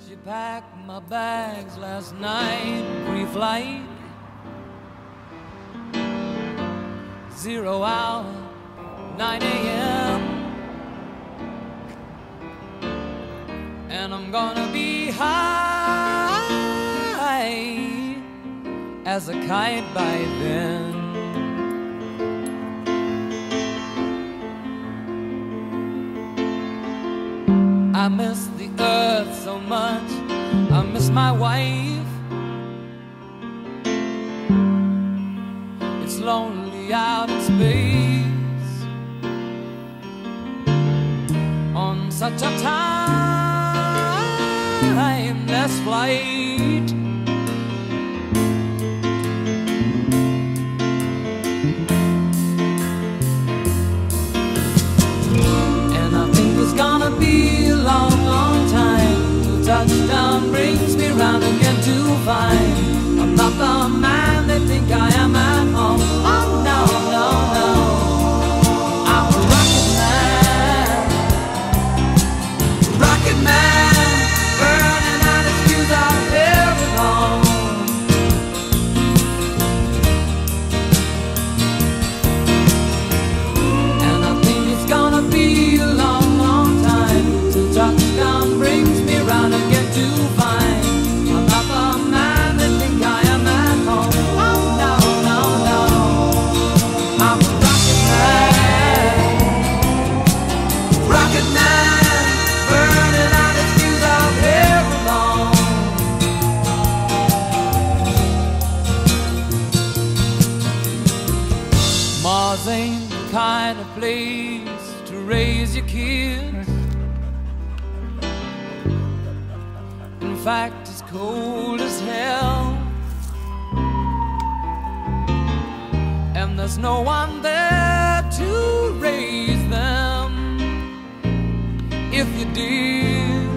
She packed my bags last night, pre-flight, 0 hour, 9 a.m. And I'm gonna be high as a kite by then. I miss the earth so much, I miss my wife. It's lonely out in space on such a timeless flight. And I think it's gonna be a long, long time till touchdown brings me round again to find I'm not the man they think I am at home. Oh no, no, no, I'm a rocket man, burning out his fuse out there at home. And I think it's gonna be a long, long time till touchdown brings me round again to find I'm not the man they think I am at home. Oh no, no, no, I'm a rocket man, burning out his fuse out there alone. Mars ain't the kind of place to raise your kids. In fact, it's cold as hell, and there's no one there to raise them. If you did,